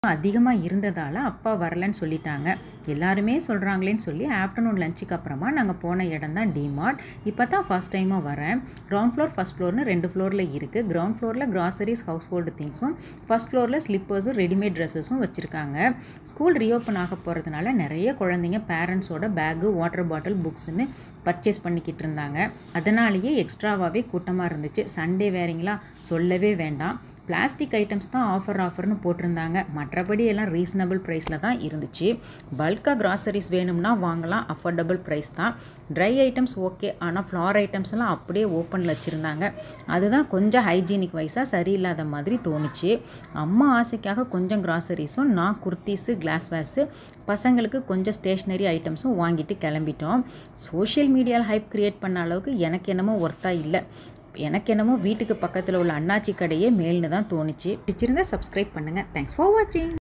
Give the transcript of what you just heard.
அதிகமா இருந்ததால அப்பா வரலன்னு சொல்லிட்டாங்க. எல்லாருமே சொல்றாங்களேன்னு சொல்லி ஆஃப்டர்நூன் லஞ்சுக்கு அப்புறமா நாங்க போன இடம் தான் டிமார்ட். இப்போ தான் ஃபர்ஸ்ட் டைமா வரேன். கிரவுண்ட் ஃப்ளோர், ஃபர்ஸ்ட் ஃப்ளோர்னு 2 ஃப்ளோர்ல இருக்கு. கிரவுண்ட் ஃப்ளோர்ல கிராசரிஸ், ஹவுஸ் ஹோல்டு திங்ஸும், ஃபர்ஸ்ட் ஃப்ளோர்ல ஸ்லிப்பர்ஸும், ரெடிமேட் ட்ரெஸ்ஸஸும் வச்சிருக்காங்க. ஸ்கூல் ரீஓப்பன் ஆக போறதுனால நிறைய குழந்தைங்க பேரண்ட்ஸோட பேக்கு, வாட்டர் பாட்டில், புக்ஸ்ன்னு பர்ச்சேஸ் பண்ணிக்கிட்டு இருந்தாங்க. அதனாலேயே எக்ஸ்ட்ராவாகவே கூட்டமாக இருந்துச்சு. சண்டே வேறங்களா, சொல்லவே வேண்டாம். பிளாஸ்டிக் ஐட்டம்ஸ் தான் ஆஃபர்னு போட்டிருந்தாங்க. மற்றபடி எல்லாம் ரீசனபிள் ப்ரைஸில் தான் இருந்துச்சு. பல்காக கிராசரிஸ் வேணும்னா வாங்கலாம், அஃபோர்டபுள் ப்ரைஸ் தான். ட்ரை ஐட்டம்ஸ் ஓகே, ஆனால் ஃப்ளார் ஐட்டம்ஸ் எல்லாம் அப்படியே ஓப்பனில் வச்சுருந்தாங்க. அதுதான் கொஞ்சம் ஹைஜீனிக் வைஸாக சரியில்லாத மாதிரி தோணுச்சு. அம்மா ஆசைக்காக கொஞ்சம் கிராசரிஸும், நான் குர்த்திஸு, கிளாஸ் வேஸு, பசங்களுக்கு கொஞ்சம் ஸ்டேஷ்னரி ஐட்டம்ஸும் வாங்கிட்டு கிளம்பிட்டோம். சோஷியல் மீடியாவில் ஹைப் க்ரியேட் பண்ண அளவுக்கு எனக்கு என்னமோ ஒர்த்தாக இல்லை. எனக்கு என்னமோ வீட்டுக்கு பக்கத்தில் உள்ள அண்ணாச்சி கடையே மேல்னு தான் தோணுச்சு. பிடிச்சிருந்தா சப்ஸ்கிரைப் பண்ணுங்கள். தேங்க்ஸ் ஃபார் வாட்சிங்.